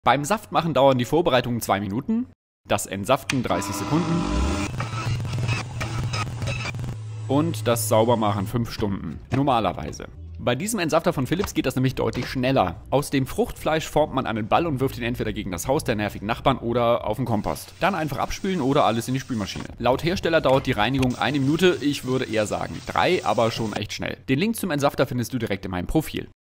Beim Saftmachen dauern die Vorbereitungen 2 Minuten, das Entsaften 30 Sekunden und das Saubermachen 5 Stunden, normalerweise. Bei diesem Entsafter von Philips geht das nämlich deutlich schneller. Aus dem Fruchtfleisch formt man einen Ball und wirft ihn entweder gegen das Haus der nervigen Nachbarn oder auf den Kompost. Dann einfach abspülen oder alles in die Spülmaschine. Laut Hersteller dauert die Reinigung 1 Minute, ich würde eher sagen 3, aber schon echt schnell. Den Link zum Entsafter findest du direkt in meinem Profil.